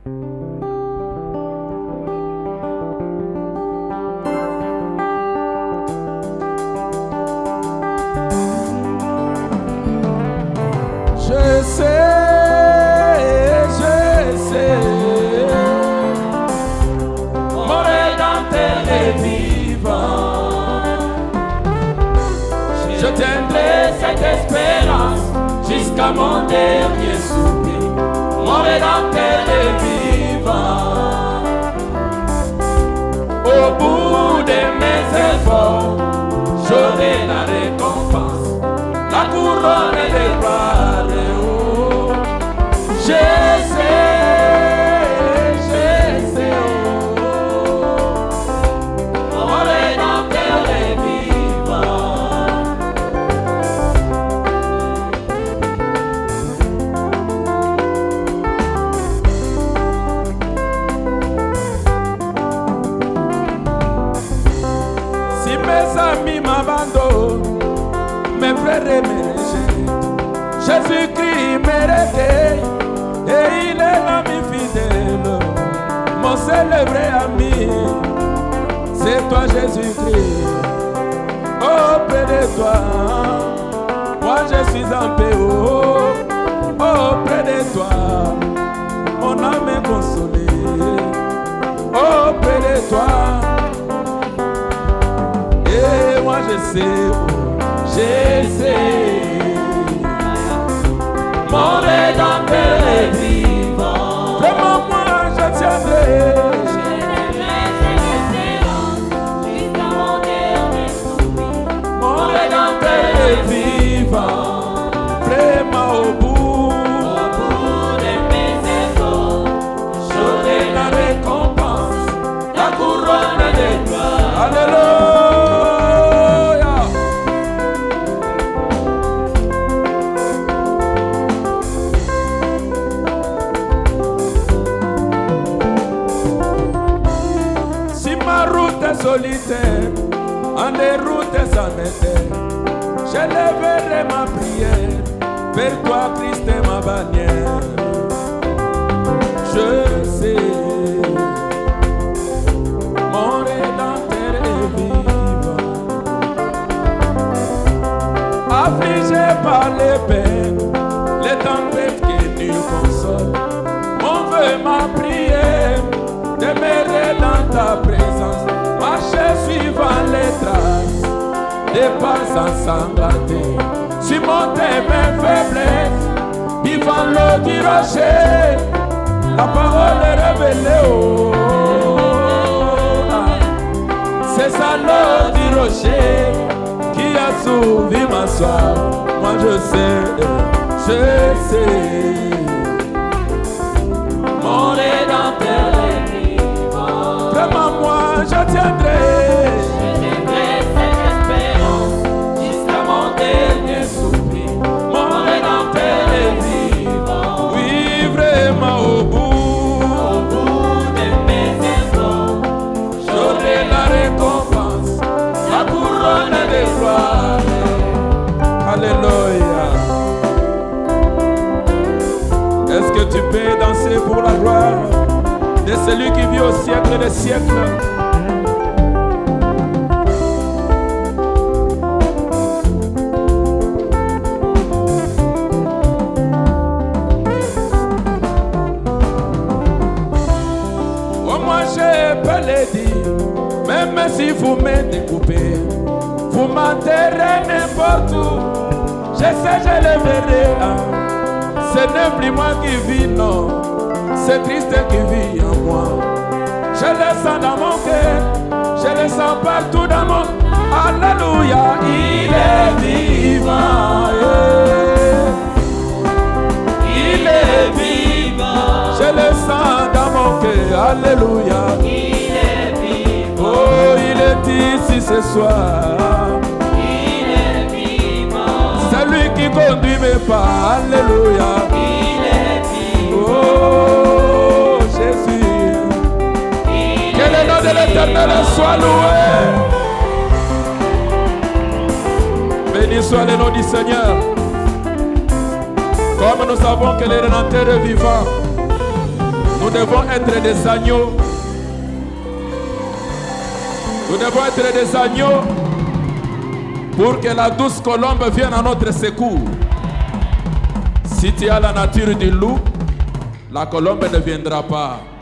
Je sais, mon Rédempteur est vivant. Je tiendrai cette espérance jusqu'à mon dernier soupir. Mon Rédempteur est vivant. Au bout de mes efforts, j'aurai la récompense, la couronne de gloire. Oh, je sais, oh, mon Rédempteur est vivant. Si mes amis m'abandonnent, mes frères et mes rejettent, Jésus-Christ me recueille et il est l'ami fidèle. Mon seul et vrai ami, c'est toi Jésus-Christ. Auprès de toi, moi je suis en paix. Auprès de toi, mon âme est consolée. Auprès de toi, et moi je sais, mon Rédempteur est vivant. Vraiment moi je tiendrai. Mon Rédempteur est vivant. Vraiment au bout de mes efforts, j'aurai la récompense, la couronne de gloire. Alléluia. Solitaire, en déroute sans été, j'élèverai ma prière vers toi, Christ est ma bannière. Je sais, mon Rédempteur est vivant. Affligé par les peines, les tempêtes qui nous consolent, mon vœu, ma prière, demeurer dans ta présence. Marcher suivant les traces des pas ensanglantés, surmonter mes faiblesses, vivant l'eau du rocher, la parole est révélée. Oh, c'est ça l'eau du rocher qui a soulevé ma soif. Moi je sais, mon Rédempteur est vivant. Vraiment moi je tiendrai. Je tiendrai cette espérance jusqu'à mon dernier soupir. Mon Rédempteur est vivant. Oui, vraiment au bout de mes efforts, j'aurai la récompense, la couronne de gloire. Alléluia. Est-ce que tu peux danser pour la gloire de celui qui vit au siècle des siècles? Oh, moi je peux le dire, même si vous me découpez, vous m'enterrez n'importe où, je sais, je le verrai. Ce n'est plus moi qui vis, non, c'est Christ qui vit en moi. Je le sens dans mon cœur, je le sens partout dans mon... Alléluia, il est vivant. Yeah. Il est vivant. Je le sens dans mon cœur, alléluia. Il est vivant. Oh, il est ici ce soir. Il est vivant. C'est lui qui conduit mes pas, alléluia. Il est vivant. Oh, Jésus. Que le nom de l'Éternel soit loué. Béni soit le nom du Seigneur. Comme nous savons que le Rédempteur est vivant, Nous devons être des agneaux. Nous devons être des agneaux pour que la douce colombe vienne à notre secours. Si tu as la nature du loup, la colombe ne viendra pas.